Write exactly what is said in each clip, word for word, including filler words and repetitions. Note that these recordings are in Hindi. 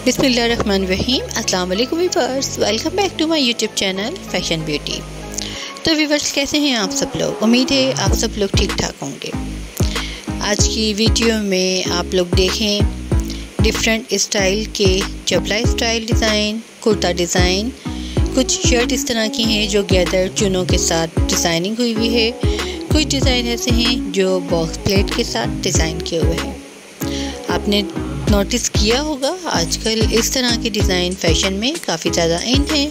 बिस्मिल्लाहिर्रहमानिर्रहीम। अस्सलाम वालेकुम viewers, welcome back to my YouTube channel fashion beauty. तो व्यूअर्स, कैसे हैं आप सब लोग? उम्मीद है आप सब लोग ठीक ठाक होंगे। आज की वीडियो में आप लोग देखें डिफरेंट स्टाइल के चपला स्टाइल डिज़ाइन, कुर्ता डिज़ाइन। कुछ शर्ट इस तरह की हैं जो गैदर चुनों के साथ डिज़ाइनिंग हुई हुई है। कुछ डिज़ाइन ऐसे हैं जो बॉक्स प्लेट के साथ डिज़ाइन किए हुए हैं। आपने नोटिस किया होगा आजकल इस तरह के डिज़ाइन फैशन में काफ़ी ज़्यादा इन है।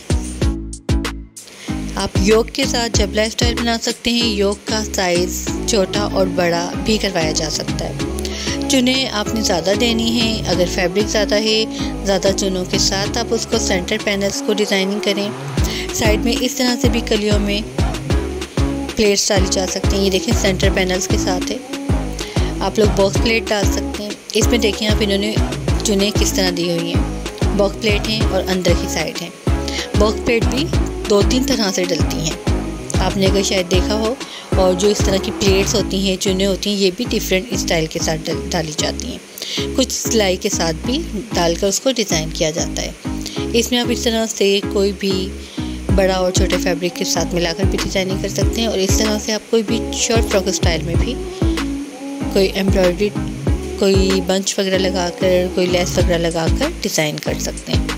आप योक के साथ चपला स्टाइल बना सकते हैं। योक का साइज़ छोटा और बड़ा भी करवाया जा सकता है। चुनें आपने ज़्यादा देनी है। अगर फैब्रिक ज़्यादा है, ज़्यादा चुनों के साथ आप उसको सेंटर पैनल्स को डिज़ाइनिंग करें। साइड में इस तरह से भी कलियों में प्लेट्स डाली जा सकती हैं। ये देखें सेंटर पैनल्स के साथ है। आप लोग बॉक्स प्लेट डाल सकते हैं। इसमें देखें आप इन्होंने चुने किस तरह दी हुई हैं। बॉक्स प्लेट हैं और अंदर की साइड हैं। बॉक्स प्लेट भी दो तीन तरह से डलती हैं, आपने अगर शायद देखा हो। और जो इस तरह की प्लेट्स होती हैं, चुने होती हैं, ये भी डिफरेंट स्टाइल के साथ डाली जाती हैं। कुछ सिलाई के साथ भी डालकर उसको डिज़ाइन किया जाता है। इसमें आप इस तरह से कोई भी बड़ा और छोटे फैब्रिक के साथ मिलाकर भी डिज़ाइनिंग कर सकते हैं। और इस तरह से आप कोई भी शॉर्ट फ्रॉक स्टाइल में भी कोई एम्ब्रॉयडरी, कोई बंच वगैरह लगाकर, कोई लेस वगैरह लगाकर डिज़ाइन कर सकते हैं।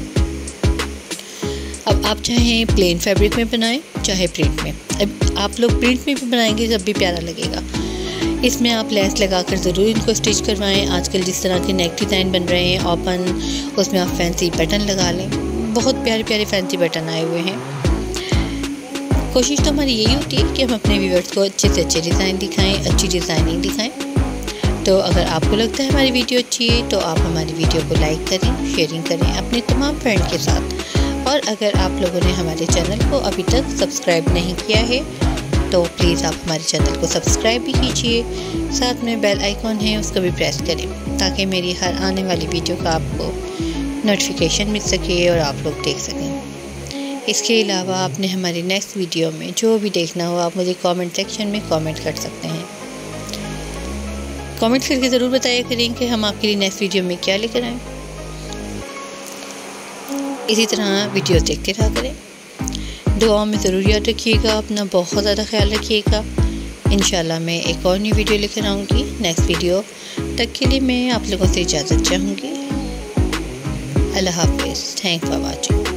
अब आप चाहे प्लेन फैब्रिक में बनाएं, चाहे प्रिंट में। अब आप लोग प्रिंट में भी बनाएंगे जब भी प्यारा लगेगा। इसमें आप लेस लगाकर ज़रूर इनको स्टिच करवाएं। आजकल जिस तरह के नेक डिज़ाइन बन रहे हैं ओपन, उसमें आप फैंसी बटन लगा लें। बहुत प्यारे प्यारे फैंसी बटन आए हुए हैं। कोशिश तो हमारी यही होती है कि हम अपने व्यूअर्स को अच्छे से अच्छे डिज़ाइन दिखाएं, अच्छी डिज़ाइनिंग दिखाएं। तो अगर आपको लगता है हमारी वीडियो अच्छी है तो आप हमारी वीडियो को लाइक करें, शेयरिंग करें अपने तमाम फ्रेंड के साथ। और अगर आप लोगों ने हमारे चैनल को अभी तक सब्सक्राइब नहीं किया है तो प्लीज़ आप हमारे चैनल को सब्सक्राइब भी कीजिए। साथ में बेल आइकॉन है, उसको भी प्रेस करें ताकि मेरी हर आने वाली वीडियो का आपको नोटिफिकेशन मिल सके और आप लोग देख सकें। इसके अलावा आपने हमारी नेक्स्ट वीडियो में जो भी देखना हो आप मुझे कमेंट सेक्शन में कमेंट कर सकते हैं। कमेंट करके ज़रूर बताया करें कि हम आपके लिए नेक्स्ट वीडियो में क्या लेकर आएँ। इसी तरह वीडियो देखते रहा करें। दुआओं में ज़रूर याद रखिएगा, अपना बहुत ज़्यादा ख्याल रखिएगा। इंशाल्लाह मैं एक और नई वीडियो लेकर आऊँगी। नेक्स्ट वीडियो तक के लिए मैं आप लोगों से इजाज़त चाहूँगी। अल्लाह हाफ़िज़। Thanks for watching.